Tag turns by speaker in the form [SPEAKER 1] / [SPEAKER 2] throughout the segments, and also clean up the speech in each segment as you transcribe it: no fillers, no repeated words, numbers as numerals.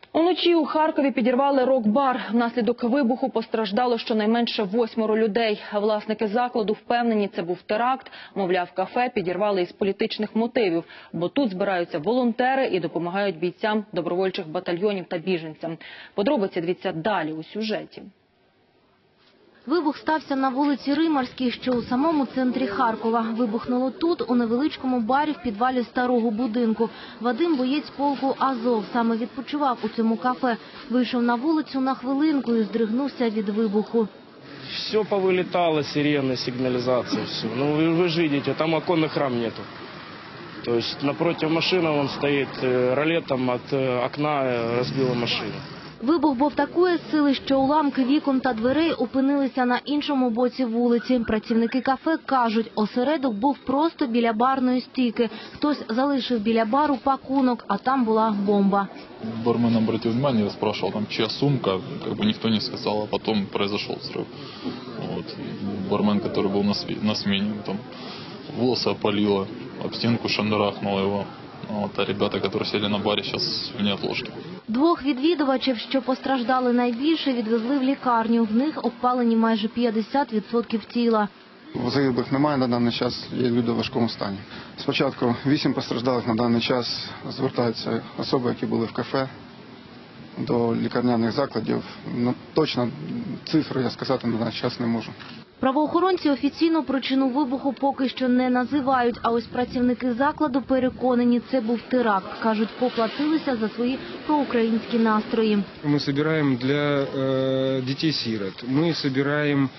[SPEAKER 1] Уночі у Харкові підірвали рок-бар. Внаслідок вибуху постраждало щонайменше 8 людей. Власники закладу впевнені, це був теракт. Мовляв, кафе підірвали із політичних мотивів, бо тут збираються волонтери і допомагають бійцям добровольчих батальйонів та біженцям. Подробиці дивіться далі у сюжеті.
[SPEAKER 2] Вибух стався на вулиці Римарській, що у самому центрі Харкова. Вибухнуло тут, у невеличкому барі в підвалі старого будинку. Вадим – боєць полку «Азов». Саме відпочивав у цьому кафе. Вийшов на вулицю на хвилинку і здригнувся від вибуху.
[SPEAKER 3] Все повилітало, сирени, сигналізація, все. Ну, ви ж бачите, там оконних рам нету. Тобто, напротив машини він стоїть, ролетом від окна розбила машину.
[SPEAKER 2] Вибух був такої сили, що уламки вікон та дверей опинилися на іншому боці вулиці. Працівники кафе кажуть, осередок був просто біля барної стійки. Хтось залишив біля бару пакунок, а там була бомба.
[SPEAKER 4] Бармен обратил внимание, я спрашивал, там, чья сумка, никто не сказал, а потом произошел взрыв. Бармен, который был на смене, там волосы опалило, об стенку шандарахнуло его. А ребята, які сиділи на барі, зараз в неотложці.
[SPEAKER 2] Двох відвідувачів, що постраждали найбільше, відвезли в лікарню. В них обпалені майже 50% тіла.
[SPEAKER 5] Загиблих немає на даний час, є люди в важкому стані. Спочатку 8 постраждалих, на даний час звертаються особи, які були в кафе, до лікарняних закладів. Точно цифри я сказати на даний час не можу.
[SPEAKER 2] Правоохоронці офіційно причину вибуху поки що не називають, а ось працівники закладу переконані, це був теракт. Кажуть, поплатилися за свої проукраїнські настрої.
[SPEAKER 6] Ми збираємо для дітей-сирот, ми збираємо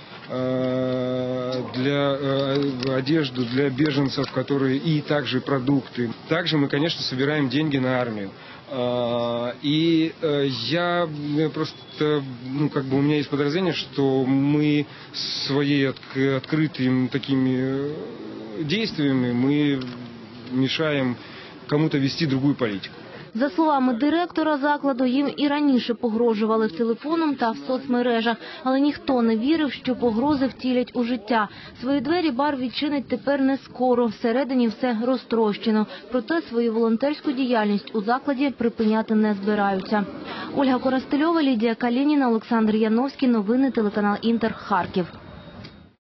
[SPEAKER 6] для одежду для беженцев, которые и также продукты. Также мы, конечно, собираем деньги на армию. И я просто, у меня есть подозрение, что мы своими открытыми такими действиями мы мешаем кому-то вести другую политику.
[SPEAKER 2] За словами директора закладу, їм і раніше погрожували телефоном та в соцмережах, але ніхто не вірив, що погрози втілять у життя. Свої двері бар відчинить тепер не скоро, всередині все розтрощено. Проте свою волонтерську діяльність у закладі припиняти не збираються. Ольга Коростельова, Лідія Калініна, Олександр Яновський. Новини телеканал Інтер, Харків.